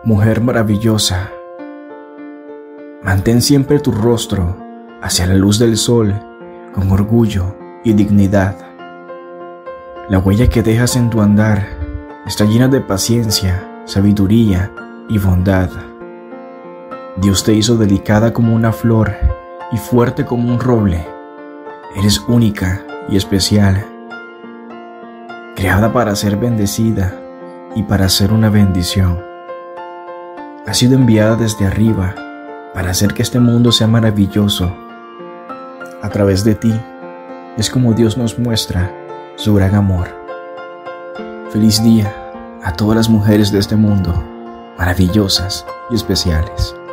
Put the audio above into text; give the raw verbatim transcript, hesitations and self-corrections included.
Mujer maravillosa, mantén siempre tu rostro hacia la luz del sol con orgullo y dignidad. La huella que dejas en tu andar está llena de paciencia, sabiduría y bondad. Dios te hizo delicada como una flor y fuerte como un roble. Eres única y especial, creada para ser bendecida y para ser una bendición. Has sido enviada desde arriba para hacer que este mundo sea maravilloso. A través de ti es como Dios nos muestra su gran amor. Feliz día a todas las mujeres de este mundo, maravillosas y especiales.